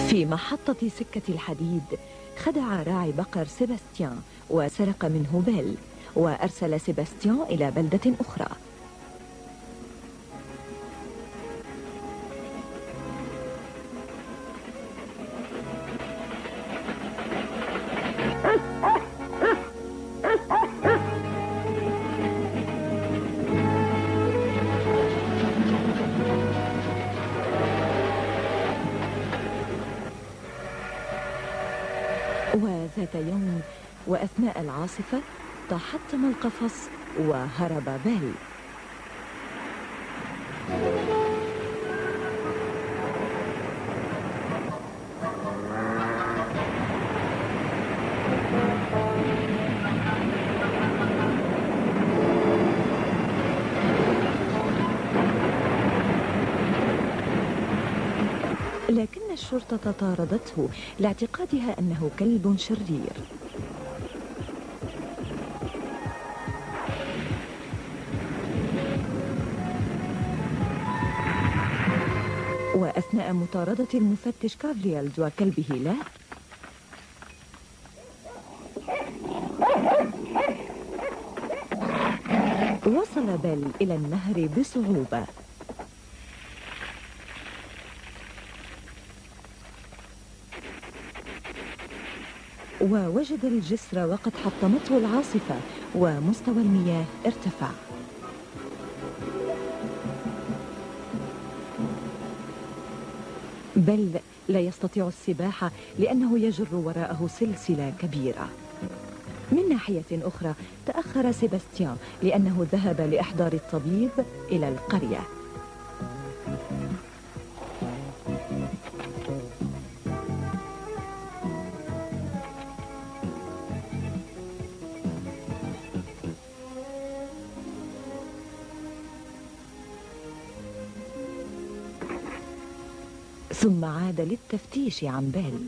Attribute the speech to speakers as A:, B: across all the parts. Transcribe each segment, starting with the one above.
A: في محطة سكة الحديد خدع راعي بقر سيباستيان وسرق منه بيل، وأرسل سيباستيان إلى بلدة أخرى. وذات يوم وأثناء العاصفة تحطم القفص وهرب بيل. لكن الشرطة طاردته لاعتقادها أنه كلب شرير. وأثناء مطاردة المفتش كارليالد وكلبه له، وصل بيل إلى النهر بصعوبة. ووجد الجسر وقد حطمته العاصفة ومستوى المياه ارتفع. بيل لا يستطيع السباحة لأنه يجر وراءه سلسلة كبيرة. من ناحية أخرى تأخر سيباستيان لأنه ذهب لإحضار الطبيب إلى القرية. ثم عاد للتفتيش عن بيل.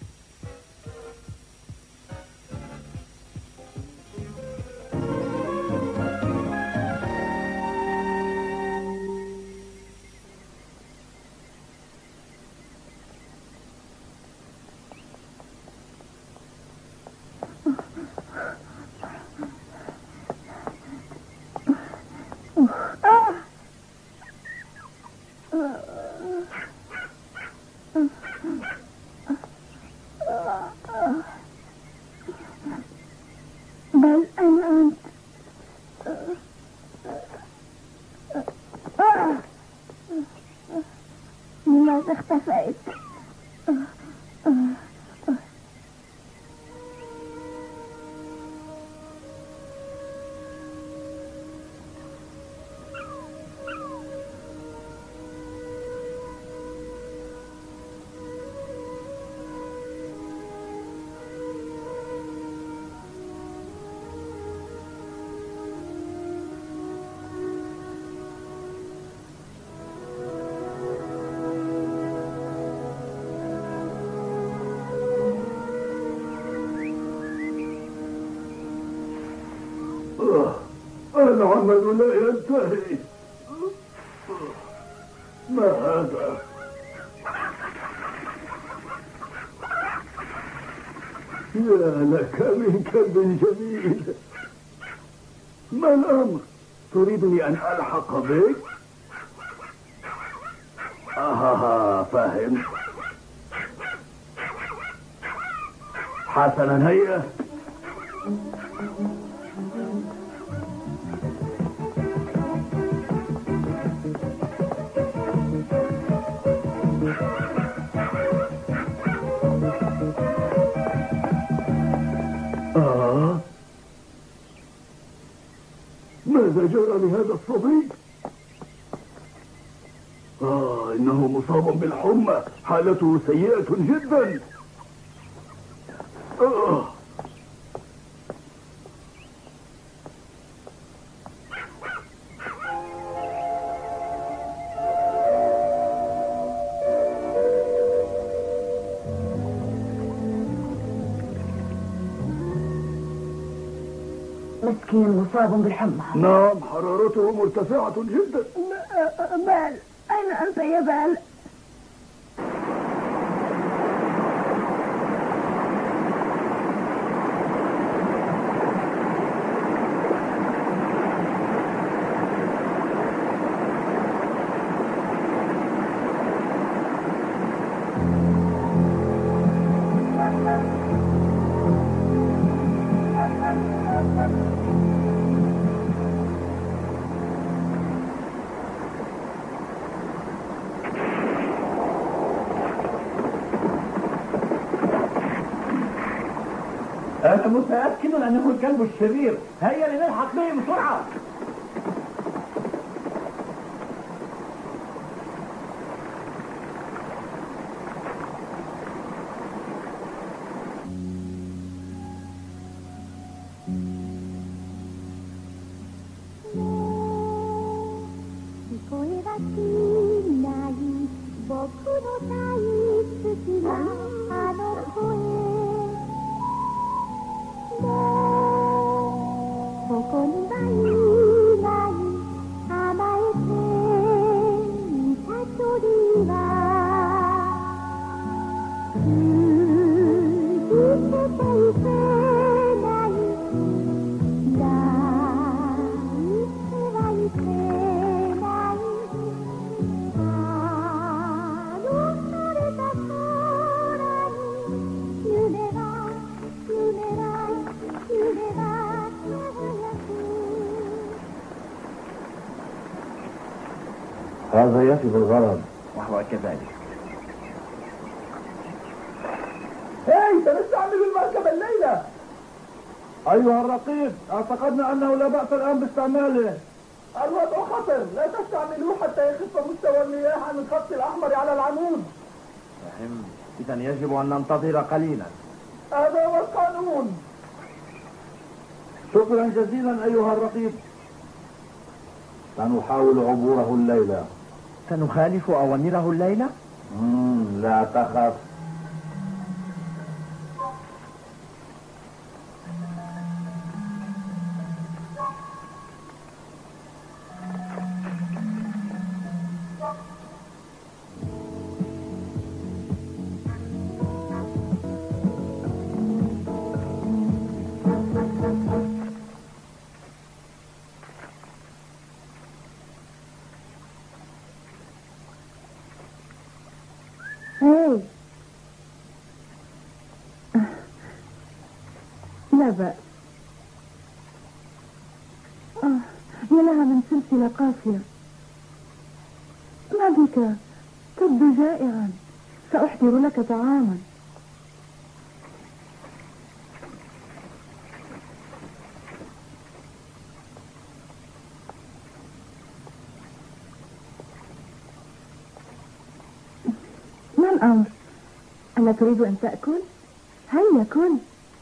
B: بل أين أنت؟ لماذا اختفيت؟
C: العمل لا ينتهي. ما هذا؟ يا لك من كلب جميل. ما الأمر؟ تريدني أن ألحق بك؟ فهمت. حسنا، هيا. ماذا جرى لهذا الصبي؟ إنه مصاب بالحمى، حالته سيئة جدا.
B: مسكين مصاب بالحمى.
C: نعم، حرارته مرتفعة جدا.
B: بال، أين أنت يا بال؟
D: أنا متأكد أنه الكلب الشرير. هيا لنلحق به بسرعة.
E: هذا يفي بالغرض.
D: وهو كذلك.
C: سنستعمل المركبة الليلة.
E: أيها الرقيب، اعتقدنا أنه لا بأس الآن باستعماله.
C: الوضع خطر، لا تستعملوه حتى يخف مستوى المياه عن الخط الأحمر على العمود.
D: فهم. إذا يجب أن ننتظر قليلا.
C: هذا هو القانون.
E: شكرا جزيلا أيها الرقيب. سنحاول عبوره الليلة.
D: سنخالف أوامره الليلة؟
E: لا تخف.
B: لا بأس. يا لها من سلسلة قاسية. ما بك؟ تبدو جائعا. سأحضر لك طعاما. ما الأمر؟ ألا تريد أن تأكل؟ هيا كل.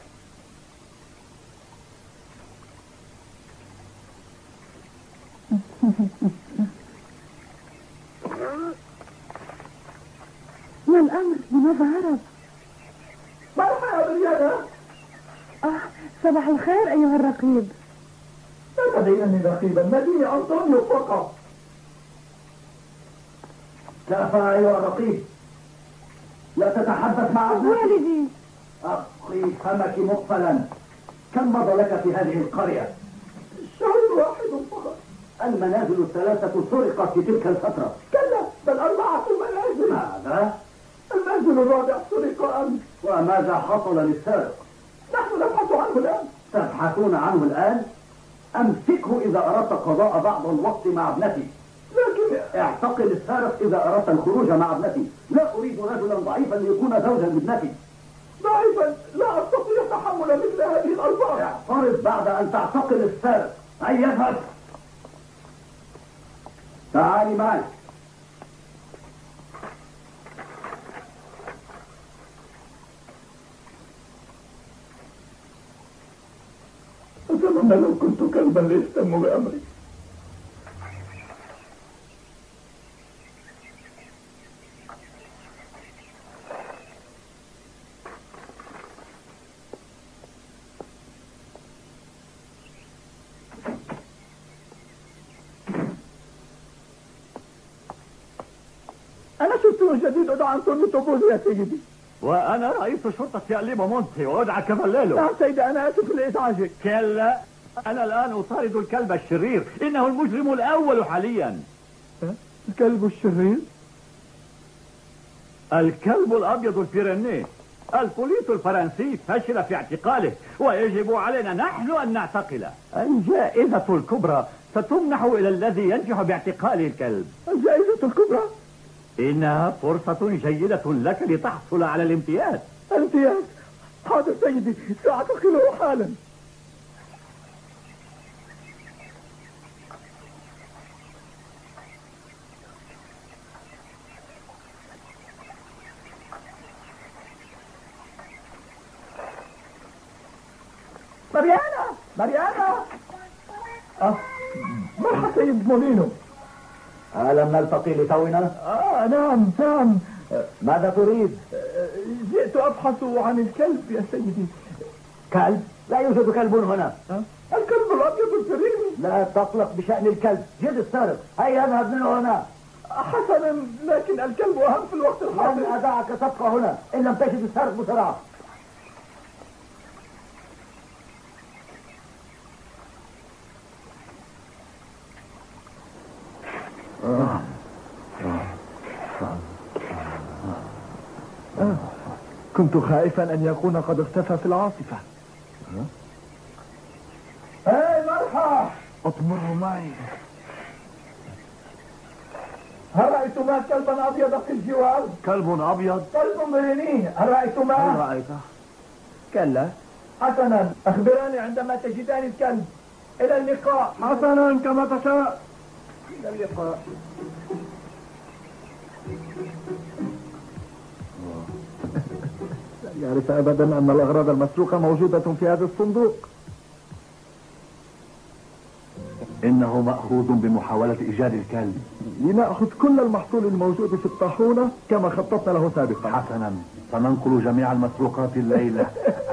B: ما الأمر؟ لماذا هرب؟
C: مرحبا يا بريانة.
B: صباح الخير أيها الرقيب.
C: لا تدينني رقيبا، ناديني أنطونيو فقط.
D: لا أيها الرقيب، لا تتحدث مع
B: والدي.
D: أخي فمك مقفلا. كم مضى لك في هذه القرية؟
C: شهر واحد فقط.
D: المنازل الثلاثة سرقت في تلك الفترة.
C: كلا، بل 4 منازل.
D: ماذا؟
C: المنزل الرابع سرق أمس.
D: وماذا حصل للسارق؟
C: نحن نبحث عنه الآن.
D: تبحثون عنه الآن؟ أمسكه إذا أردت قضاء بعض الوقت مع ابنتي.
C: لكن
D: اعتقل السارق إذا أردت الخروج مع ابنتي. لا أريد رجلا ضعيفا ليكون زوجا لابنتي.
C: ضعيفا، لا أستطيع تحمل مثل هذه الألفاظ.
D: اعترض بعد أن تعتقل السارق. هيا اذهب. تعالي معي.
C: أتمنى لو كنت كلبا ليهتم بأمري. أنا شفته الجديد، أدعى أنطونيو توبوزي يا سيدي.
D: وأنا رئيس شرطة أليمو مونتي وأدعى كافاليلو.
C: نعم سيدي، أنا آسف لإزعاجك.
D: كلا، أنا الآن أطارد الكلب الشرير. إنه المجرم الأول حاليا.
C: الكلب الشرير؟
D: الكلب الأبيض البيريني. البوليس الفرنسي فشل في اعتقاله، ويجب علينا نحن أن نعتقله. الجائزة الكبرى ستمنح إلى الذي ينجح باعتقال الكلب.
C: الجائزة الكبرى؟
D: إنها فرصة جيدة لك لتحصل على الامتياز.
C: الامتياز؟ حاضر سيدي، سأعتقله حالا. ماريانا! مرحبا سيد مولينو.
D: ألم نلتقي لتونا؟
C: نعم.
D: ماذا تريد؟
C: جئت أبحث عن الكلب يا سيدي.
D: كلب؟ لا يوجد كلب هنا.
C: الكلب الأبيض الكريم.
D: لا تقلق بشأن الكلب، جد السارق، هيا اذهب منه هنا.
C: حسنا، لكن الكلب أهم في الوقت الحاضر.
D: لن أدعك تبقى هنا إن لم تجد السارق بسرعة.
C: كنت خائفا أن يكون قد اختفى في العاصفة. مرحبا،
E: اطمروا معي.
C: هل رأيتما كلبا أبيض في الجوار؟
E: كلب أبيض؟
C: كلب بريني، هل رأيتما؟
E: هل رأيته؟
C: كلا. حسنا، أخبراني عندما تجدان الكلب. إلى اللقاء.
E: حسنا، كما تشاء.
C: إلى اللقاء. لا يعرف أبدا أن الأغراض المسروقة موجودة في هذا الصندوق.
E: إنه مأخوذ بمحاولة إيجاد الكلب.
C: لنأخذ كل المحصول الموجود في الطاحونة كما خططنا له سابقا.
E: حسنا، سننقل جميع المسروقات الليلة.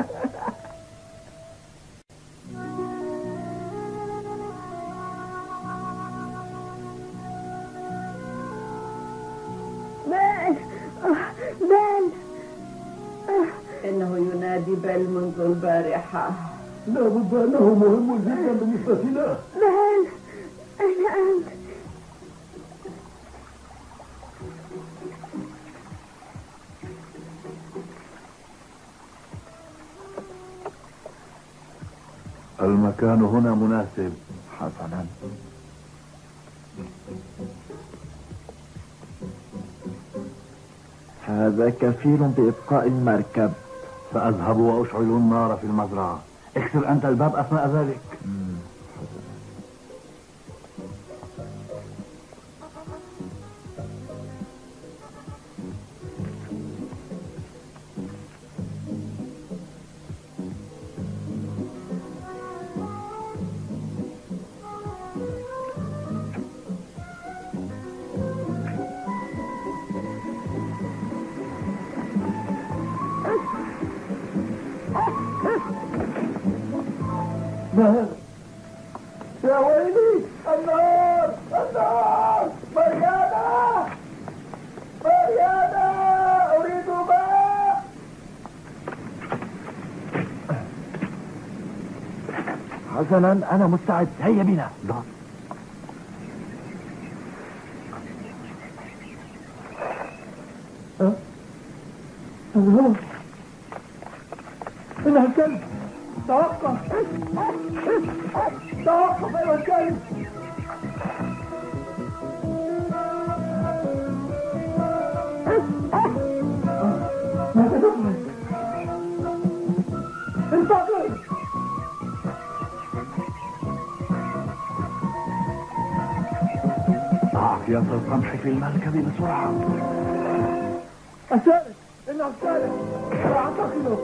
B: بال
F: إنه ينادي بل منذ البارحة.
C: لا بد أنه مهم جدا بالنسبة له.
B: بال، أين أنت؟
E: المكان هنا مناسب.
C: حسنا. هذا كفيل بإبقاء المركب.
E: سأذهب وأشعل النار في المزرعة. اكسر أنت الباب أثناء ذلك.
C: يا ويلي، النار! مريانا! أريد ماء! حسنا، أنا مستعد، هيا بنا. إنها الكلب. توقف أيها الكلب. ماذا تفعل؟ انتظر.
E: ضع أكياس القمح في المركب بسرعة.
C: السارق، إنه السارق، سأعتقله.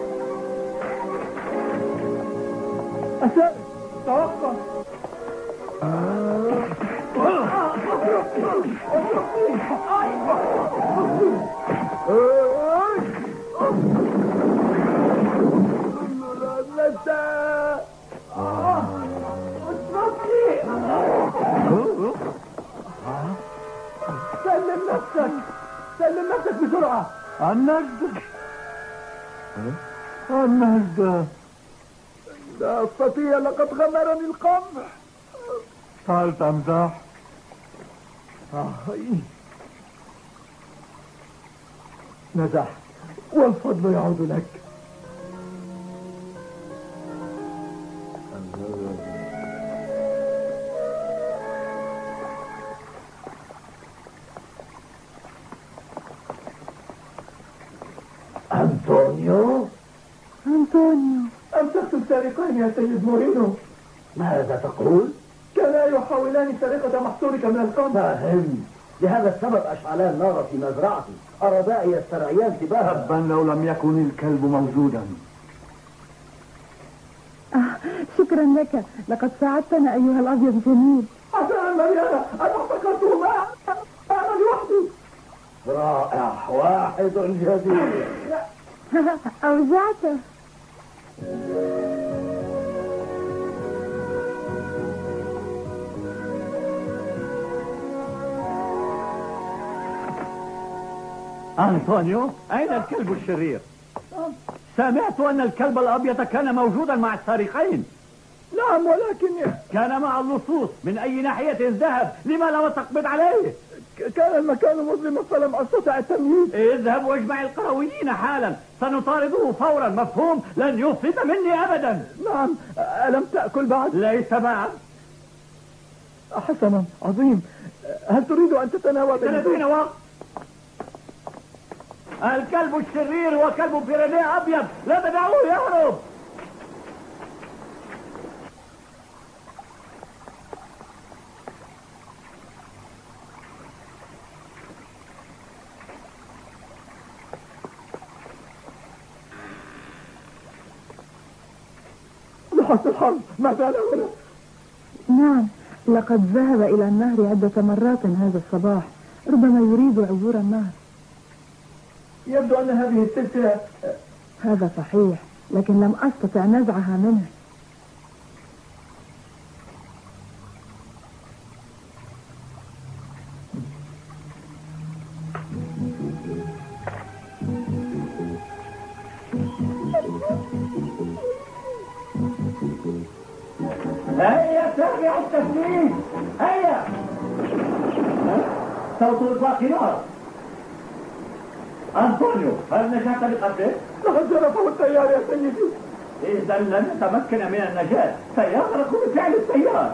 C: السارق، توقف. سلم نفسك بسرعة. النجدة لا أستطيع، لقد غمرني القمح.
E: هل تمزح؟
C: نزحت والفضل يعود لك.
D: أنطونيو؟
C: سارقان يا سيد مورينو.
E: ماذا تقول؟
C: كانا يحاولان سرقة محصولك من القمح.
E: فاهم. لهذا السبب أشعلان نارا في مزرعتي. أرادائي يسترعيان تباها.
D: تبا لو لم يكن الكلب موجودا.
B: شكرا لك، لقد ساعدتنا أيها الأبيض الجميل.
C: حسنا مريانا، أنا افتكرته ما أنا لوحدي.
E: رائع، واحد جديد.
B: أوجعته.
D: أنطونيو، أين الكلب الشرير؟ سمعت أن الكلب الأبيض كان موجودا مع السارقين.
C: نعم، ولكن
D: كان مع اللصوص. من أي ناحية ذهب؟ لما لم تقبض عليه؟
C: كان المكان مظلما فلم أستطع التمييز.
D: اذهب واجمع القرويين حالا، سنطارده فورا. مفهوم؟ لن يفلت مني أبدا.
C: نعم. ألم تأكل بعد؟
D: ليس بعد.
C: حسنا، عظيم. هل تريد أن تتناول؟
D: لدينا وقت. الكلب الشرير وكلب بيرينيه أبيض، لا تدعوه يهرب.
C: ضحت الحرب، ما زال هنا.
B: نعم، لقد ذهب إلى النهر عدة مرات هذا الصباح، ربما يريد عبور النهر.
C: يبدو أن هذه السلسلة.
B: هذا صحيح، لكن لم أستطع نزعها منه.
D: هيا تابع التسليم. هيا. صوت الإطلاق نار. أنطونيو، هل نجحت بقتله؟
C: لقد جرفه التيار يا سيدي.
D: إذا لن نتمكن من النجاة، سيغرق بفعل التيار.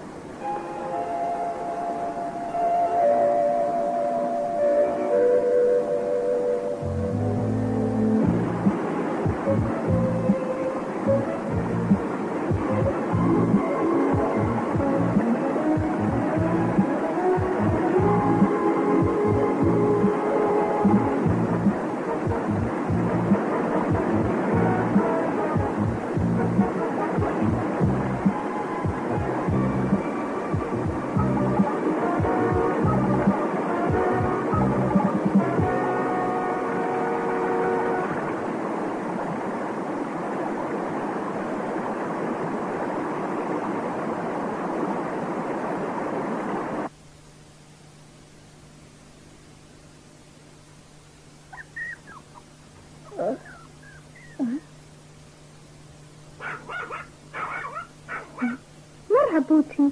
B: بوتي،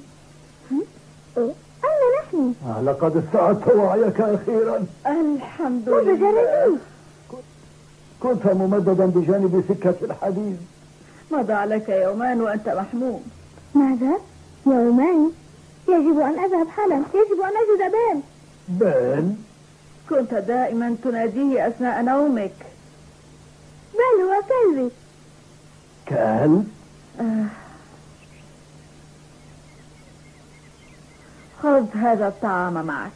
B: أين نحن؟
E: لقد استعدت وعيك أخيرا.
B: الحمد لله.
E: كنت ممددا بجانب سكة الحديد.
F: مضى لك يومان وأنت محموم.
B: ماذا؟ يومان؟ يجب أن أذهب حالا، يجب أن أجد بال.
E: بال؟
F: كنت دائما تناديه أثناء نومك.
B: بل هو كلبي.
E: كلب؟
F: خذ هذا الطعام معك.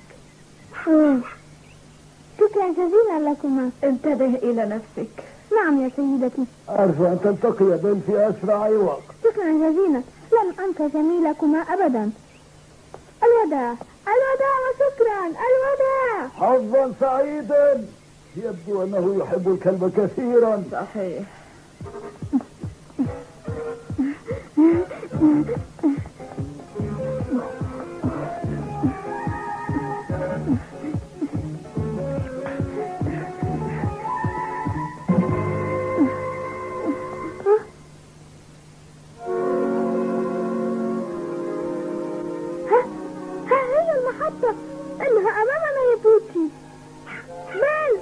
B: شكرا جزيلا لكما.
F: انتبه إلى نفسك.
B: نعم يا سيدتي.
E: أرجو أن تلتقي بل في أسرع وقت.
B: شكرا جزيلا، لن أنسى جميلكما أبدا. الوداع الوداع وشكرا. الوداع.
E: حظا سعيدا. يبدو أنه يحب الكلب كثيرا.
F: صحيح.
B: إنها أمامنا يا بوتي. بل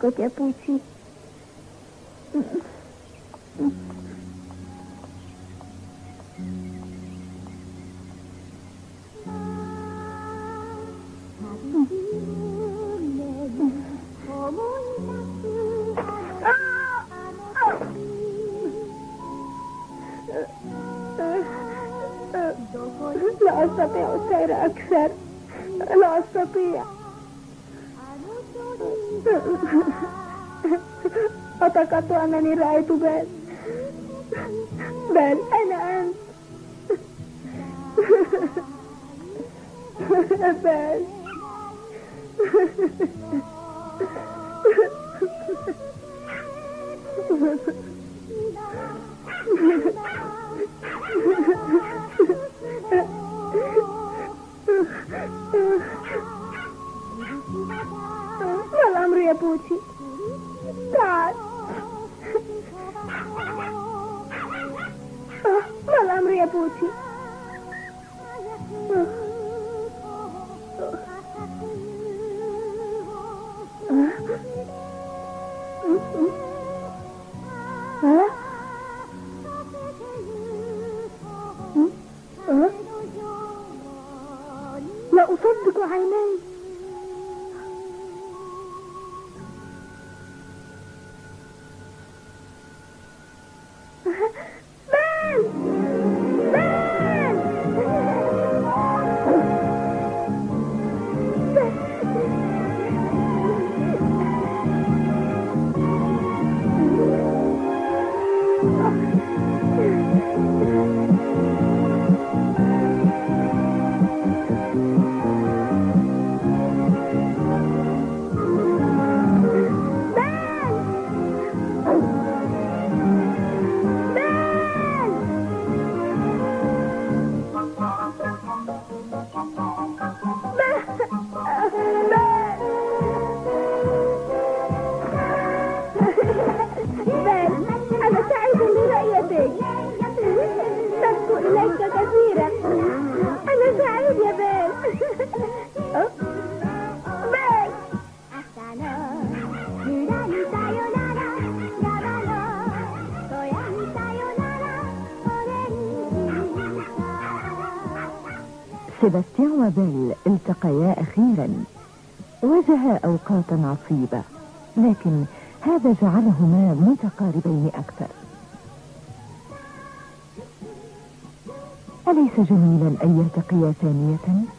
G: أحبك يا بوتي. لا أستطيع السير أكثر، لا أستطيع. أعتقدت أنني رأيت بال. أنا أنت. بال. ما الأمر يا بوتي؟ تعال. ما الأمر يا بوتي؟ لا أصدق عيني.
A: سيباستيان وبيل التقيا أخيرا، واجها أوقاتا عصيبة، لكن هذا جعلهما متقاربين أكثر. أليس جميلا أن يلتقيا ثانية؟